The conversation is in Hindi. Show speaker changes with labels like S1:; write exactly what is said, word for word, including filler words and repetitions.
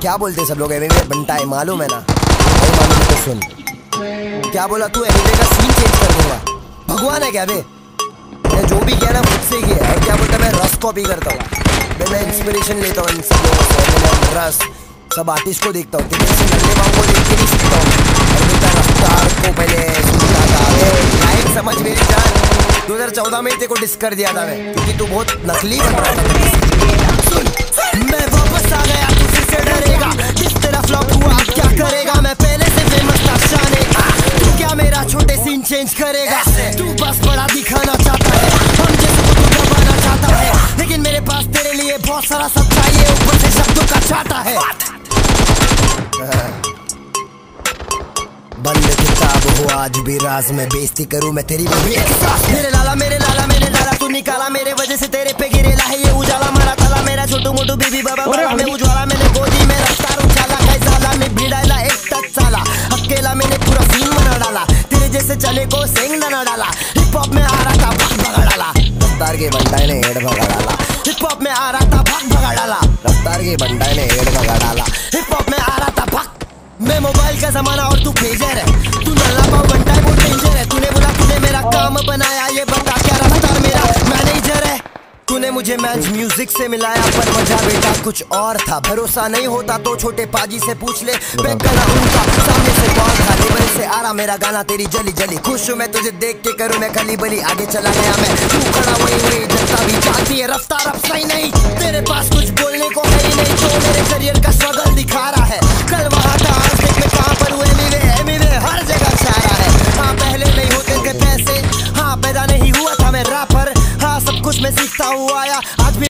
S1: क्या बोलते सब लोग एनीवे बनता है, मालूम है ना? नहीं मालूम तो सुन। क्या बोला तू? एनीवे का सीन चेंज कर दूंगा। भगवान है क्या बे? मैं जो भी किया ना मुझसे किया है। क्या बोलता मैं रस कॉपी करता हूँ, मैं इंस्पिरेशन लेता हूँ इन सब लोगों से। मैं रस सब आर्टिस्ट को देखता हूँ, नन्हे बाबू को देख के नहीं सीखता हूँ। और बेटा रफ्तार को पहले सुनता था, लाइन समझ मेरी जान। दो हज़ार चौदह में तेरे को डिस कर दिया था मैं, क्योंकि तू बहुत नकली बन रहा था। सुन, मैं वापस आ गया, तू फिर से डरेगा। किस तरह फ्लॉप हुआ अब क्या करेगा? मैं पहले से फेमस था शाने, तू क्या मेरा छोटे सीन चेंज करेगा? तू बस बड़ा दिखाना चाहता है, हम जैसे को तू दबाना चाहता है, लेकिन मेरे पास तेरे लिए बहुत सारा सब चाहिए, ऊपर से शब्दों का चाहता है। बंद किताब हो आज भी राज में, बेइज्जती करूं मैं तेरी भी एक सांस। मेरे लाला मेरे लाला मैंने डाला तू निकाला, मेरे वजह से तेरे पे गिरेला है ये उजाला। मारा ताला मेरा छोटू मोटू बीबी बाबा बाबा में उज्वाला, मैंने गोदी में रफ्तार उछाला। कैसाला में भिड़ाला एक टच साला, अकेला मैंने पूरा सीन बना डाला। तेरे जैसे चले को सेंग ना डाला, हिप हॉप में आ रहा था भाग भगा डाला। रफ्तार के बंटाई ने हेड भगा डाला, हिप हॉप में आ रहा था भाग भगा डाला। रफ्तार के बंटाई ने हेड भगा डाला, हिप हॉप में आ रहा था भाग। मैं मोबाइल का जमाना और तू पेजर है, तू नल्ला पाव घंटा है, वो डेंजर है। तूने बोला तूने मेरा काम बनाया, ये बता क्या रफ्तार मेरा मैनेजर है? तूने मुझे मैच म्यूजिक से मिलाया, पर मजा बेटा कुछ और था। भरोसा नहीं होता तो छोटे पाजी से पूछ ले, मैं गला उनका सामने से कौन था। लेवल से आ रहा मेरा गाना तेरी जली जली, खुश हूँ मैं तुझे देख के करूँ मैं खली बली। आगे चला गया मैं, तू खड़ा वही वही, जनता भी चाहती है रफ्तार अब सही नहीं। तेरे पास कुछ बोलने को है ही नहीं, जो मेरे करियर का स्ट्रगल दिखा रहा है। कल वहाँ था आज देख मैं कहाँ पर हूँ, एनीवे एनीवे हर जगह छा रहा है। हाँ पहले नहीं होते थे पैसे, हाँ पैदा नहीं हुआ था मैं रैपर, हाँ सब कुछ मैं सीखता हुआ आया आज भी।